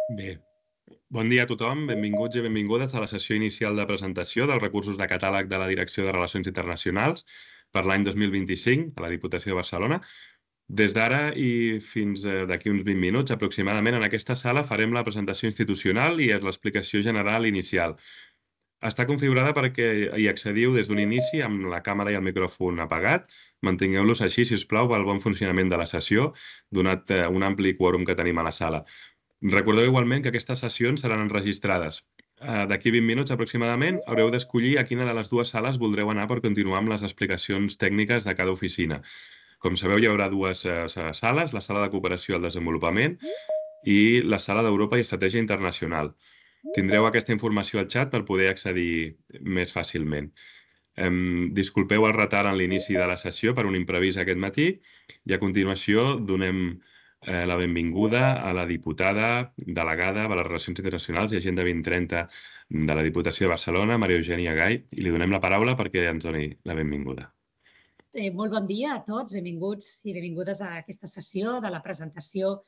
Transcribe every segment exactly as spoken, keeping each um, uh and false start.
Bé, bon dia a tothom, benvinguts i benvingudes a la sessió inicial de presentació dels recursos de catàleg de la Direcció de Relacions Internacionals per l'any dos mil vint-i-cinc a la Diputació de Barcelona. Des d'ara i fins d'aquí uns vint minuts aproximadament en aquesta sala farem la presentació institucional i l'explicació general inicial. Està configurada perquè hi accediu des d'un inici amb la càmera i el micròfon apagat. Mantingueu-los així, si us plau, pel bon funcionament de la sessió, donat un ampli quòrum que tenim a la sala. Recordeu igualment que aquestes sessions seran enregistrades. D'aquí vint minuts aproximadament haureu d'escollir a quina de les dues sales voldreu anar per continuar amb les explicacions tècniques de cada oficina. Com sabeu, hi haurà dues sales, la sala de cooperació al desenvolupament i la sala d'Europa i Estratègia Internacional. Tindreu aquesta informació al xat per poder accedir més fàcilment. Disculpeu el retard en l'inici de la sessió per un imprevist aquest matí i a continuació donem la benvinguda a la diputada delegada de les Relacions Internacionals i Agenda vint trenta de la Diputació de Barcelona, Maria Eugènia Gai, i li donem la paraula perquè ens doni la benvinguda. Molt bon dia a tots, benvinguts i benvingudes a aquesta sessió de la presentació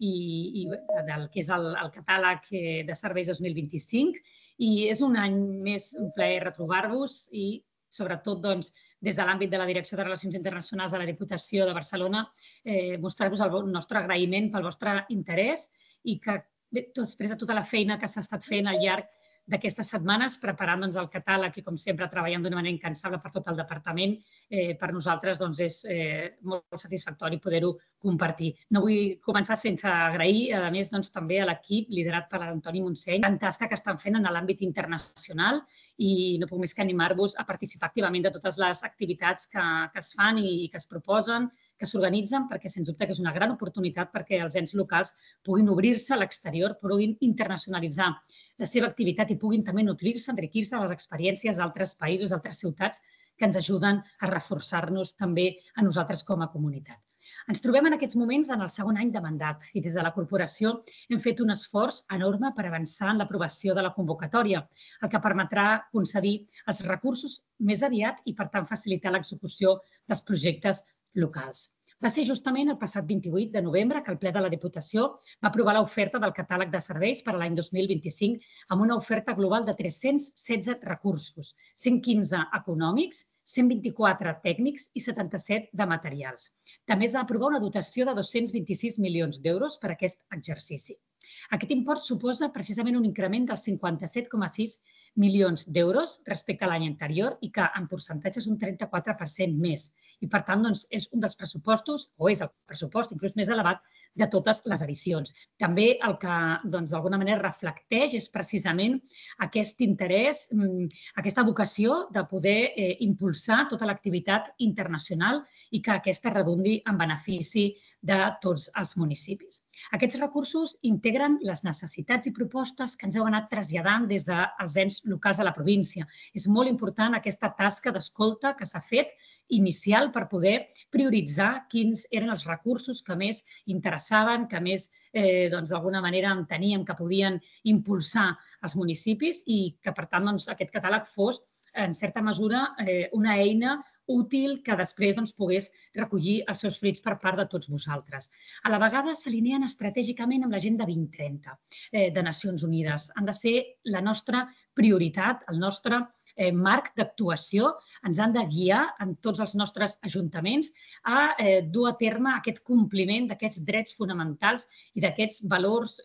i del que és el catàleg de serveis dos mil vint-i-cinc. I és un any més un plaer retrobar-vos i, sobretot, des de l'àmbit de la Direcció de Relacions Internacionals de la Diputació de Barcelona, mostrar-vos el nostre agraïment pel vostre interès i que, després de tota la feina que s'ha estat fent al llarg d'aquestes setmanes, preparant el catàleg i, com sempre, treballant d'una manera incansable per tot el departament, per nosaltres és molt satisfactori poder-ho compartir. No vull començar sense agrair, a més, també a l'equip liderat per l'Antoni Montseny, la tasca que estan fent en l'àmbit internacional i no puc més que animar-vos a participar activament de totes les activitats que es fan i que es proposen, que s'organitzen, perquè, sens dubte, és una gran oportunitat perquè els ens locals puguin obrir-se a l'exterior, puguin internacionalitzar la seva activitat i puguin també nutrir-se, enriquir-se de les experiències d'altres països, d'altres ciutats, que ens ajuden a reforçar-nos també a nosaltres com a comunitat. Ens trobem en aquests moments en el segon any de mandat i des de la corporació hem fet un esforç enorme per avançar en l'aprovació de la convocatòria, el que permetrà concedir els recursos més aviat i, per tant, facilitar l'execució dels projectes locals. Va ser justament el passat vint-i-vuit de novembre que el ple de la Diputació va aprovar l'oferta del catàleg de serveis per a l'any dos mil vint-i-cinc amb una oferta global de tres-cents setze recursos, cent quinze econòmics, cent vint-i-quatre tècnics i setanta-set de materials. També es va aprovar una dotació de dos-cents vint-i-sis milions d'euros per a aquest exercici. Aquest import suposa precisament un increment dels cinquanta-set coma sis milions d'euros respecte a l'any anterior i que en percentatge és un trenta-quatre per cent més. I, per tant, és un dels pressupostos, o és el pressupost inclús més elevat, de totes les edicions. També el que, d'alguna manera, reflecteix és precisament aquest interès, aquesta vocació de poder impulsar tota l'activitat internacional i que aquesta redundi en benefici de tots els municipis. Aquests recursos integren les necessitats i propostes que ens heu anat traslladant des dels ens locals de la província. És molt important aquesta tasca d'escolta que s'ha fet inicial per poder prioritzar quins eren els recursos que més interessaven, que més, d'alguna manera, enteníem que podien impulsar els municipis i que, per tant, aquest catàleg fos, en certa mesura, una eina útil que després pogués recollir els seus fruits per part de tots vosaltres. A la vegada s'alineen estratègicament amb l'Agenda vint trenta de Nacions Unides. Han de ser la nostra prioritat, el nostre marc d'actuació, ens han de guiar en tots els nostres ajuntaments a dur a terme aquest compliment d'aquests drets fonamentals i d'aquests valors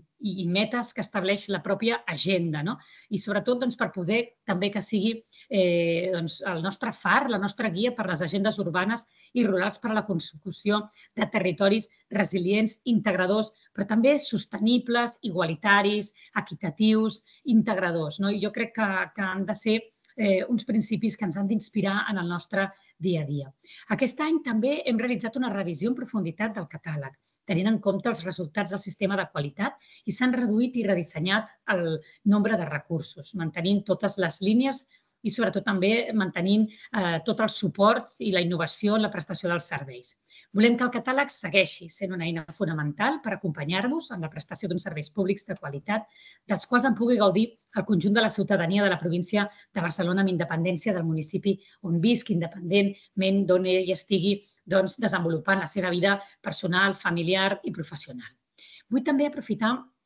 i metes que estableix la pròpia agenda. I, sobretot, per poder també que sigui el nostre far, la nostra guia per les agendes urbanes i rurals per a la consecució de territoris resilients, integradors, però també sostenibles, igualitaris, equitatius, integradors. Jo crec que han de ser uns principis que ens han d'inspirar en el nostre dia a dia. Aquest any també hem realitzat una revisió en profunditat del catàleg, tenint en compte els resultats del sistema de qualitat i s'han reduït i redissenyat el nombre de recursos, mantenint totes les línies i, sobretot, també mantenint tot el suport i la innovació en la prestació dels serveis. Volem que el catàleg segueixi sent una eina fonamental per acompanyar-vos en la prestació d'uns serveis públics de qualitat, dels quals en pugui gaudir el conjunt de la ciutadania de la província de Barcelona amb independència del municipi on visqui, independentment d'on ell estigui desenvolupant la seva vida personal, familiar i professional. Vull també aprofitar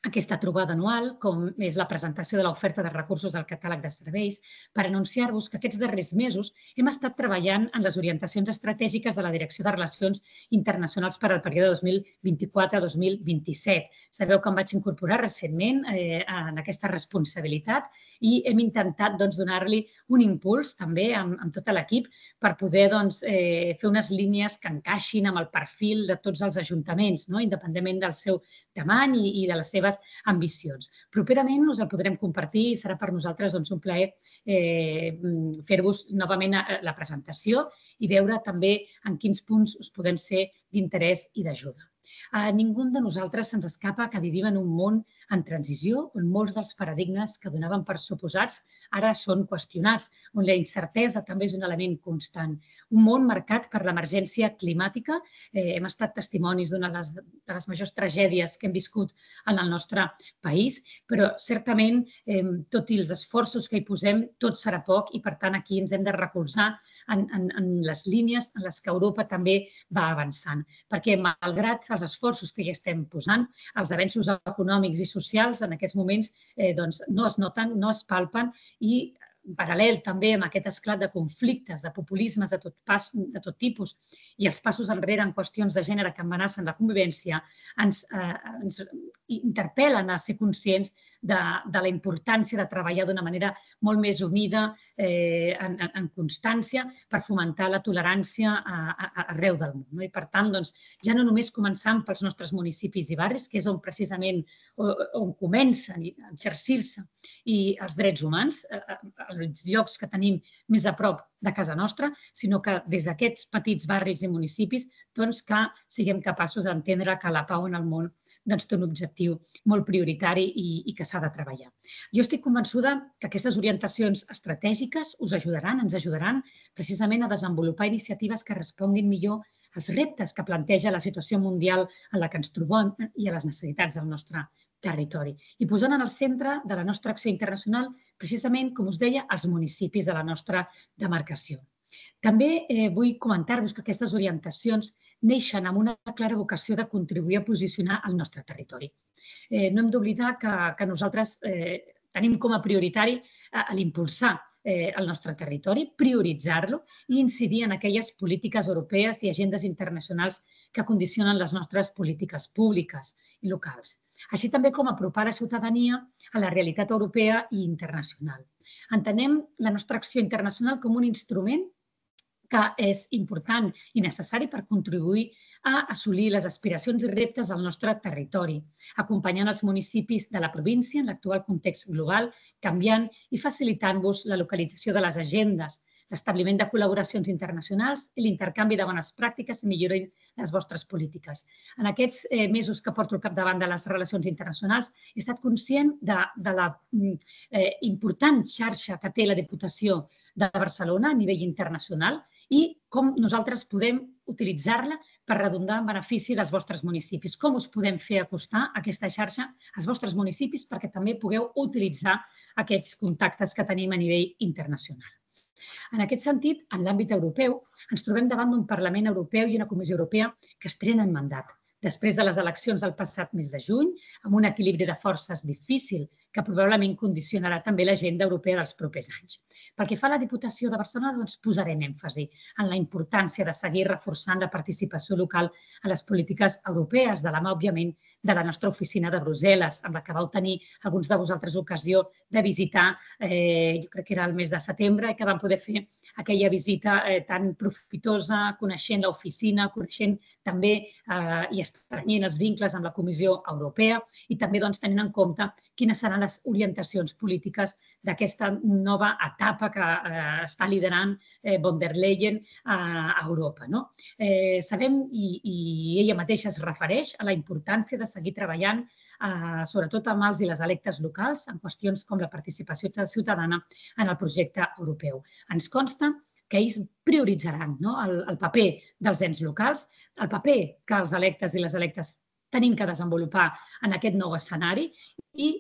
aquesta trobada anual, com és la presentació de l'oferta de recursos del catàleg de serveis, per anunciar-vos que aquests darrers mesos hem estat treballant en les orientacions estratègiques de la Direcció de Relacions Internacionals per al període dos mil vint-i-quatre a dos mil vint-i-set. Sabeu que em vaig incorporar recentment eh, en aquesta responsabilitat i hem intentat doncs, donar-li un impuls també amb, amb tot l'equip per poder doncs, eh, fer unes línies que encaixin amb el perfil de tots els ajuntaments, no? Independentment del seu tamany i, i de les seves ambicions. Properament us el podrem compartir i serà per nosaltres doncs, un plaer eh, fer-vos novament la presentació i veure també en quins punts us podem ser d'interès i d'ajuda. A ningú de nosaltres se'ns escapa que vivim en un món en transició on molts dels paradigmes que donaven per suposats ara són qüestionats, on la incertesa també és un element constant. Un món marcat per l'emergència climàtica. Eh, hem estat testimonis d'una de, les, de les majors tragèdies que hem viscut en el nostre país, però certament, eh, tot i els esforços que hi posem, tot serà poc i, per tant, aquí ens hem de recolzar en, en, en les línies en les que Europa també va avançant. Perquè, malgrat els esforços que hi estem posant, els avenços econòmics i socials en aquests moments eh, doncs, no es noten, no es palpen i en paral·lel també amb aquest esclat de conflictes, de populismes de tot, pas, de tot tipus i els passos enrere en qüestions de gènere que amenacen la convivència, ens, eh, ens interpel·len a ser conscients de, de la importància de treballar d'una manera molt més unida, eh, en, en constància, per fomentar la tolerància a, a, arreu del món. No? I, per tant, doncs, ja no només començant pels nostres municipis i barris, que és on precisament on, on comencen a exercir-se i els drets humans, eh, els llocs que tenim més a prop de casa nostra, sinó que des d'aquests petits barris i municipis doncs, que siguem capaços d'entendre que la pau en el món doncs, té un objectiu molt prioritari i, i que s'ha de treballar. Jo estic convençuda que aquestes orientacions estratègiques us ajudaran, ens ajudaran precisament a desenvolupar iniciatives que responguin millor als reptes que planteja la situació mundial en la que ens trobem i a les necessitats del nostre territori. I posant en el centre de la nostra acció internacional, precisament, com us deia, els municipis de la nostra demarcació. També eh, vull comentar-vos que aquestes orientacions neixen amb una clara vocació de contribuir a posicionar el nostre territori. Eh, no hem d'oblidar que, que nosaltres eh, tenim com a prioritari eh, l'impulsar eh, el nostre territori, prioritzar-lo i incidir en aquelles polítiques europees i agendes internacionals que condicionen les nostres polítiques públiques i locals, així també com apropar la ciutadania a la realitat europea i internacional. Entenem la nostra acció internacional com un instrument que és important i necessari per contribuir a assolir les aspiracions i reptes del nostre territori, acompanyant els municipis de la província en l'actual context global, canviant i facilitant-vos la localització de les agendes, l'establiment de col·laboracions internacionals i l'intercanvi de bones pràctiques i millorin les vostres polítiques. En aquests mesos que porto al capdavant de les relacions internacionals he estat conscient de, de la eh, important xarxa que té la Diputació de Barcelona a nivell internacional i com nosaltres podem utilitzar-la per redundar en benefici dels vostres municipis. Com us podem fer acostar aquesta xarxa als vostres municipis perquè també pugueu utilitzar aquests contactes que tenim a nivell internacional. En aquest sentit, en l'àmbit europeu, ens trobem davant d'un Parlament Europeu i una Comissió Europea que estrenen mandat. Després de les eleccions del passat mes de juny, amb un equilibri de forces difícil que probablement condicionarà també l'agenda europea dels propers anys. Pel que fa a la Diputació de Barcelona, doncs posarem èmfasi en la importància de seguir reforçant la participació local a les polítiques europees, de la mà, òbviament, de la nostra oficina de Brussel·les, amb la que vau tenir alguns de vosaltres ocasió de visitar, eh, jo crec que era el mes de setembre, i que vam poder fer aquella visita eh, tan profitosa, coneixent l'oficina, coneixent també eh, i estrenyent els vincles amb la Comissió Europea i també doncs, tenint en compte quines seran les orientacions polítiques d'aquesta nova etapa que eh, està liderant eh, von der Leyen a Europa. No? Eh, sabem, i, i ella mateixa es refereix a la importància de seguir treballant eh, sobretot amb els i les electes locals en qüestions com la participació ciutadana en el projecte europeu. Ens consta que ells prioritzaran no? el, el paper dels ens locals, el paper que els electes i les electes tenim que desenvolupar en aquest nou escenari i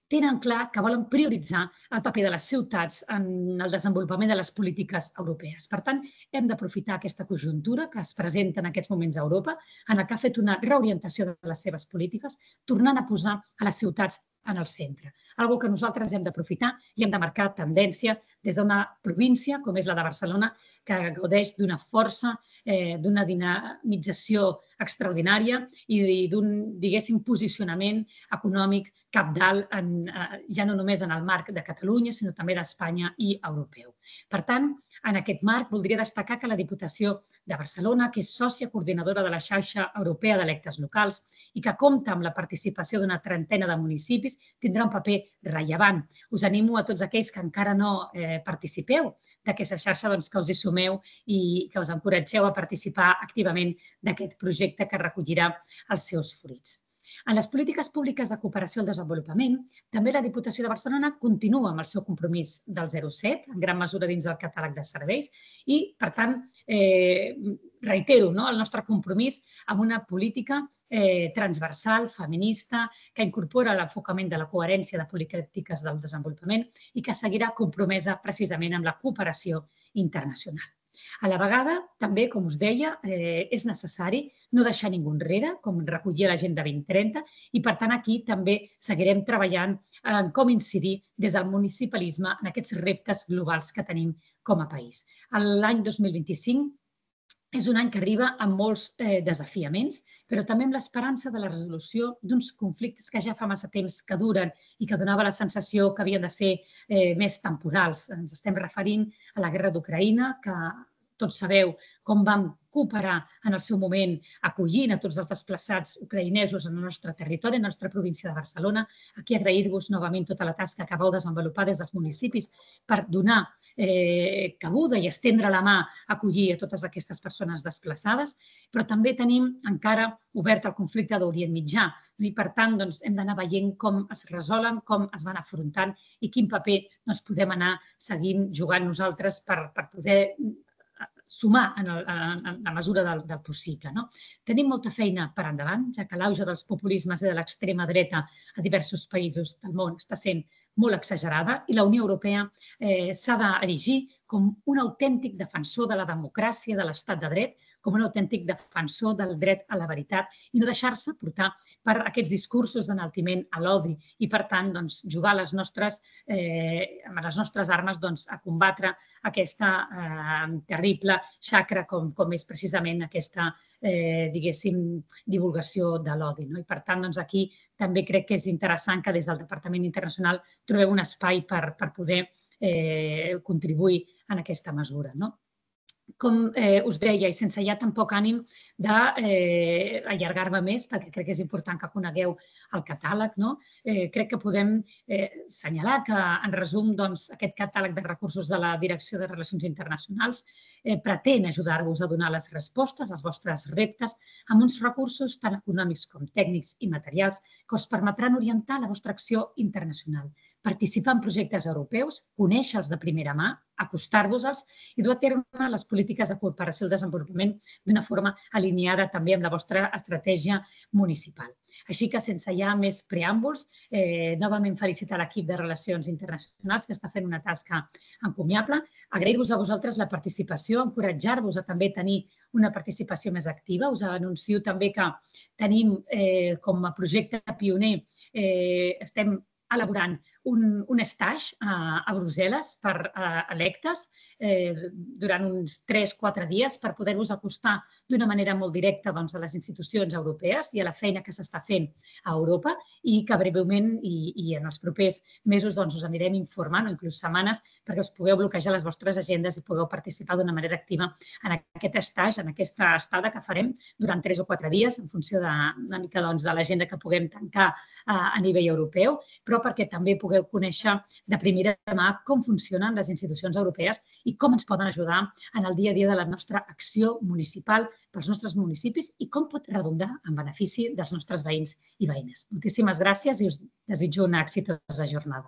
tenen clar que volen prioritzar el paper de les ciutats en el desenvolupament de les polítiques europees. Per tant, hem d'aprofitar aquesta conjuntura que es presenta en aquests moments a Europa, en la que ha fet una reorientació de les seves polítiques, tornant a posar a les ciutats en el centre. Algo que nosaltres hem d'aprofitar i hem de marcar tendència des d'una província, com és la de Barcelona, que gaudeix d'una força, d'una dinamització extraordinària i d'un, diguéssim, posicionament econòmic cabdal, ja no només en el marc de Catalunya, sinó també d'Espanya i europeu. Per tant, en aquest marc, voldria destacar que la Diputació de Barcelona, que és sòcia coordinadora de la xarxa europea d'electes locals i que compta amb la participació d'una trentena de municipis, tindrà un paper rellevant. Us animo a tots aquells que encara no participeu d'aquesta xarxa que us hi sumeu i que us encoratgeu a participar activament d'aquest projecte que recollirà els seus fruits. En les polítiques públiques de cooperació al desenvolupament, també la Diputació de Barcelona continua amb el seu compromís del zero set, en gran mesura dins del catàleg de serveis, i, per tant, reitero el nostre compromís amb una política transversal, feminista, que incorpora l'enfocament de la coherència de polítiques del desenvolupament i que seguirà compromesa precisament amb la cooperació internacional. A la vegada, també, com us deia, és necessari no deixar ningú enrere, com recollia l'Agenda vint trenta, i per tant aquí també seguirem treballant en com incidir des del municipalisme en aquests reptes globals que tenim com a país. L'any dos mil vint-i-cinc és un any que arriba amb molts desafiaments, però també amb l'esperança de la resolució d'uns conflictes que ja fa massa temps que duren i que donava la sensació que havien de ser més temporals. Ens estem referint a la guerra d'Ucraïna, que tots sabeu com vam cooperar en el seu moment acollint a tots els desplaçats ucraïnesos en el nostre territori, en la nostra província de Barcelona. Aquí agrair-vos novament tota la tasca que vau desenvolupar des dels municipis per donar cabuda i estendre la mà a acollir a totes aquestes persones desplaçades, però també tenim encara obert el conflicte d'Orient Mitjà i, per tant, hem d'anar veient com es resolen, com es van afrontant i quin paper podem anar seguint jugant nosaltres per poder sumar en la mesura del possible. Tenim molta feina per endavant, ja que l'auge dels populismes i de l'extrema dreta a diversos països del món està sent molt exagerada i la Unió Europea s'ha d'erigir com un autèntic defensor de la democràcia, de l'estat de dret, com un autèntic defensor del dret a la veritat i no deixar-se portar per aquests discursos d'enaltiment a l'odi i, per tant, jugar amb les nostres armes a combatre aquesta terrible xacra com és precisament aquesta, diguéssim, divulgació de l'odi. I, per tant, aquí també crec que és interessant que des del Departament Internacional trobeu un espai per poder contribuir en aquesta mesura. Com us deia, i sense ja tampoc ànim d'allargar-me més, perquè crec que és important que conegueu el catàleg, crec que podem assenyalar que, en resum, aquest catàleg de recursos de la Direcció de Relacions Internacionals pretén ajudar-vos a donar les respostes als vostres reptes amb uns recursos tant econòmics com tècnics i materials que us permetran orientar la vostra acció internacional, participar en projectes europeus, conèixer-los de primera mà, acostar-vos-els i dur a terme les polítiques de cooperació al desenvolupament d'una forma alineada també amb la vostra estratègia municipal. Així que, sense ja més preàmbuls, novament felicitar l'equip de Relacions Internacionals que està fent una tasca encomiable, agrair-vos a vosaltres la participació, encoratjar-vos a també tenir una participació més activa. Us anuncio també que tenim com a projecte pioner, estem elaborant un stage a Brussel·les per electes durant uns tres a quatre dies per poder-vos acostar d'una manera molt directa a les institucions europees i a la feina que s'està fent a Europa i que breument i en els propers mesos us anirem informant, o inclús setmanes, perquè us pugueu bloquejar les vostres agendes i pugueu participar d'una manera activa en aquest stage, en aquesta estada que farem durant tres o quatre dies en funció una mica de l'agenda que puguem tancar a nivell europeu, però perquè també pugueu conèixer de primera mà com funcionen les institucions europees i com ens poden ajudar en el dia a dia de la nostra acció municipal pels nostres municipis i com pot redundar en benefici dels nostres veïns i veïnes. Moltíssimes gràcies i us desitjo una exitosa jornada.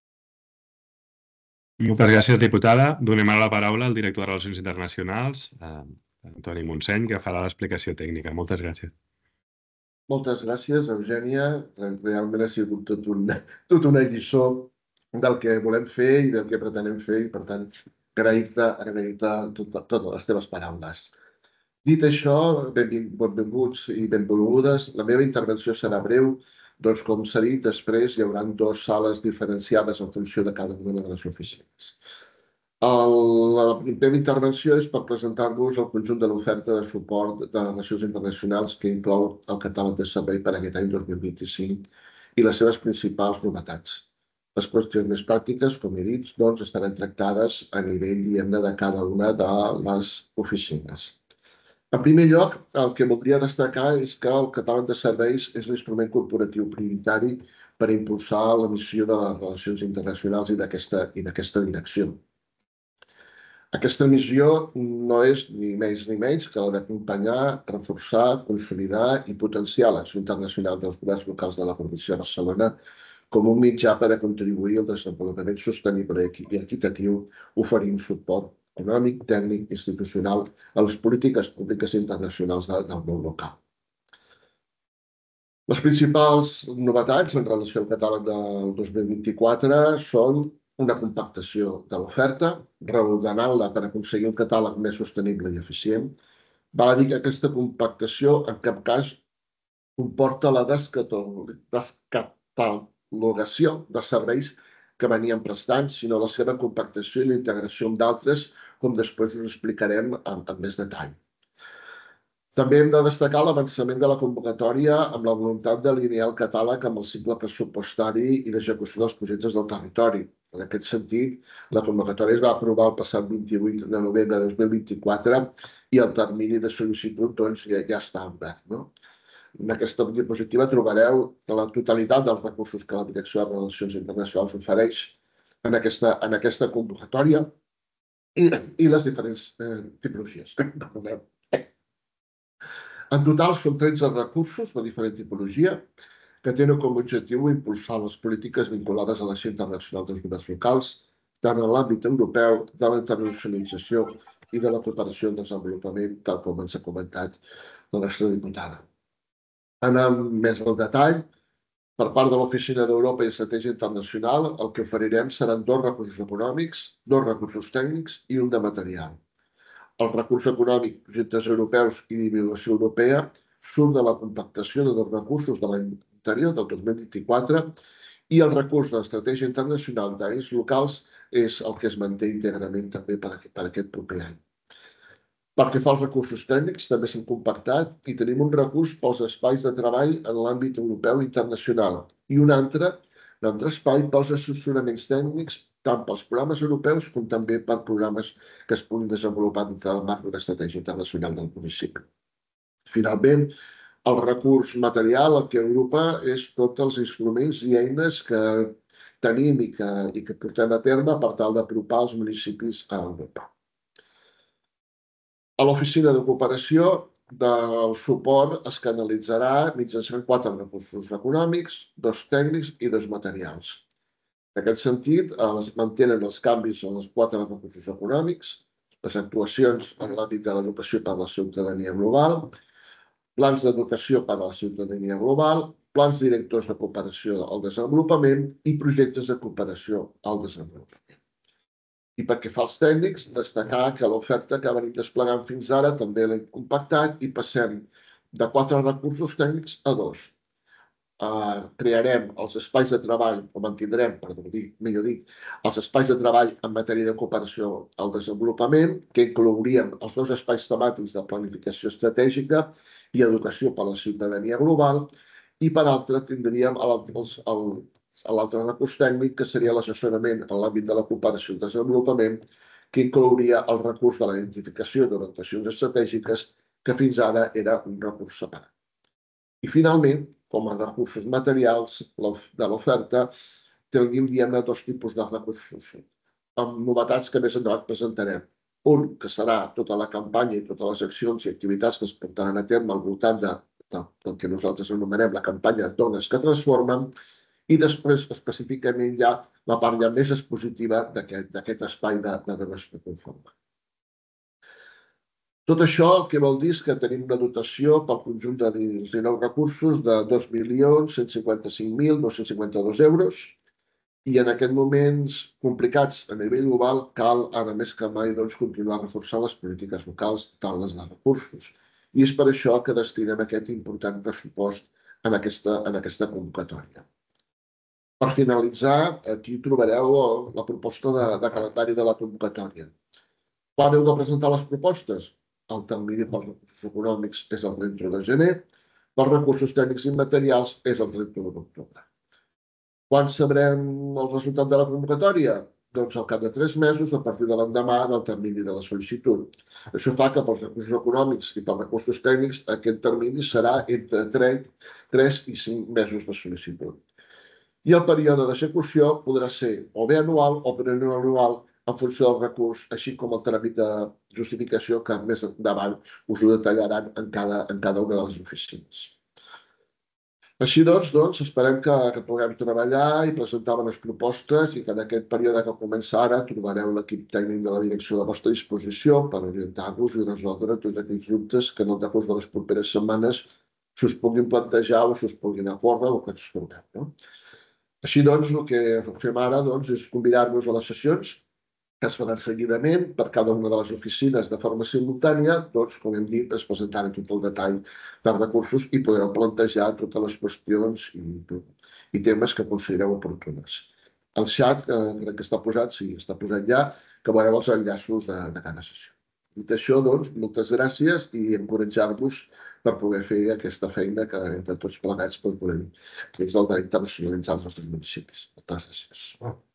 Moltes gràcies, diputada. Donem ara la paraula al director de Relacions Internacionals, Antoni Montseny, que farà l'explicació tècnica. Moltes gràcies. Moltes gràcies, Eugènia. Realment ha sigut tot un, tot una lliçó del que volem fer i del que pretenem fer i, per tant, agrair-te agrair tot, totes les teves paraules. Dit això, benvinguts i benvolgudes. La meva intervenció serà breu. Doncs, com s'ha dit, després hi haurà dues sales diferenciades en funció de cada una de les oficines. La meva intervenció és per presentar-vos el conjunt de l'oferta de suport de relacions internacionals que inclou el catàleg de servei per a aquest any dos mil vint-i-cinc i les seves principals novetats. Les qüestions més pràctiques, com he dit, doncs, estaran tractades a nivell, diguem-ne, de cada una de les oficines. En primer lloc, el que voldria destacar és que el catàleg de serveis és l'instrument corporatiu prioritari per impulsar la missió de les relacions internacionals i d'aquesta direcció. Aquesta missió no és ni més ni menys que la d'acompanyar, reforçar, consolidar i potenciar l'acció internacional dels governs locals de la província de Barcelona com un mitjà per a contribuir al desenvolupament sostenible i equitatiu, oferint suport econòmic, tècnic i institucional a les polítiques públiques internacionals del món local. Les principals novetats en relació al catàleg del dos mil vint-i-quatre són una compactació de l'oferta, reordenant-la per aconseguir un catàleg més sostenible i eficient. Val a dir que aquesta compactació en cap cas comporta la descatalogació de serveis que venien prestant, sinó la seva compactació i la integració amb d'altres, com després us explicarem amb més detall. També hem de destacar l'avançament de la convocatòria amb la voluntat d'alinear el catàleg amb el cicle pressupostari i d'execució dels projectes del territori. En aquest sentit, la convocatòria es va aprovar el passat vint-i-vuit de novembre de dos mil vint-i-quatre i el termini de sol·licitud doncs, ja, ja està obert. No? En aquesta diapositiva trobareu la totalitat dels recursos que la Direcció de Relacions Internacionals ofereix en aquesta, en aquesta convocatòria i, i les diferents eh, tipologies. En total, són tretze recursos de diferent tipologia que tenen com a objectiu impulsar les polítiques vinculades a l'acció internacional dels governs locals, tant en l'àmbit europeu, de la internacionalització i de la cooperació al desenvolupament, tal com ens ha comentat la nostra diputada. Anant més al detall, per part de l'Oficina d'Europa i Estratègia Internacional, el que oferirem seran dos recursos econòmics, dos recursos tècnics i un de material. El recurs econòmic, projectes europeus i divulgació europea surt de la compactació de dos recursos de l'any anterior, del dos mil vint-i-quatre, i el recurs de l'estratègia internacional d'àrees locals és el que es manté íntegrament també per aquest proper any. Pel que fa als recursos tècnics, també s'han compactat i tenim un recurs pels espais de treball en l'àmbit europeu i internacional i un altre, un altre espai pels assessoraments tècnics tant pels programes europeus com també per programes que es puguin desenvolupar dintre del marc d'una estratègia internacional del municipi. Finalment, el recurs material, el que agrupa és tots els instruments i eines que tenim i que, i que portem a terme per tal d'apropar els municipis a Europa. A l'oficina de cooperació del suport es canalitzarà mitjançant quatre recursos econòmics, dos tècnics i dos materials. En aquest sentit, es mantenen els canvis en els quatre recursos econòmics, les actuacions en l'àmbit de l'educació per a la ciutadania global, plans d'educació per a la ciutadania global, plans directors de cooperació al desenvolupament i projectes de cooperació al desenvolupament. I pel que fa als tècnics, destacar que l'oferta que venim desplegant fins ara també l'hem compactat i passem de quatre recursos tècnics a dos. Uh, crearem els espais de treball, o mantindrem, perdó, dir, millor dit, els espais de treball en matèria de cooperació al desenvolupament, que inclourien els dos espais temàtics de planificació estratègica i educació per a la ciutadania global, i per altra tindríem l'altre recurs tècnic, que seria l'assessorament en l'àmbit de la cooperació al desenvolupament, que inclouria el recurs de la identificació d'orientacions estratègiques, que fins ara era un recurs separat. I finalment, com a recursos materials de l'oferta, tenim, diguem-ne, dos tipus de recursos, amb novetats que més endavant presentarem. Un, que serà tota la campanya i totes les accions i activitats que es portaran a terme al voltant de, de, del que nosaltres anomenem la campanya Dones que transformen, i després específicament ja la part ja més expositiva d'aquest espai de, de dones que conformen. Tot això el que vol dir és que tenim una dotació pel conjunt de dinou recursos de dos milions cent cinquanta-cinc mil dos-cents cinquanta-dos euros i en aquests moments complicats a nivell global cal ara més que mai doncs, continuar reforçant les polítiques locals, tant les de recursos. I és per això que destinem aquest important pressupost en aquesta, en aquesta convocatòria. Per finalitzar, aquí trobareu la proposta de, de calendari de la convocatòria. Quan heu de presentar les propostes? El termini pels recursos econòmics és el trenta-u de gener, pels recursos tècnics i materials és el trenta-u d'octubre. Quan sabrem el resultat de la convocatòria? Doncs al cap de tres mesos, a partir de l'endemà del termini de la sol·licitud. Això fa que pels recursos econòmics i pels recursos tècnics aquest termini serà entre tres i cinc mesos de sol·licitud. I el període d'execució podrà ser o bé anual o plurianual en funció del recurs, així com el tràmit de justificació que més endavant us ho detallaran en cada, en cada una de les oficines. Així doncs, doncs esperem que, que puguem treballar i presentar bones propostes i que en aquest període que comença ara trobareu l'equip tècnic de la direcció a la vostra disposició per orientar-vos i resoldre tots aquells dubtes que en el decurs de les properes setmanes s'us puguin plantejar o s'us puguin acordar o que ens trobeu. No? Així doncs, el que fem ara doncs, és convidar-vos a les sessions que es faran seguidament per cada una de les oficines de forma simultània, doncs, com hem dit, es presentarà tot el detall dels recursos i podreu plantejar totes les qüestions i, i temes que considereu oportunes. El xat, que crec que està posat, sí, està posat ja, que veureu els enllaços de, de cada sessió. Dit això, doncs, moltes gràcies i encoratjar-vos per poder fer aquesta feina que entre tots plegats doncs, volem, que és el d'internacionalitzar els nostres municipis. Moltes gràcies.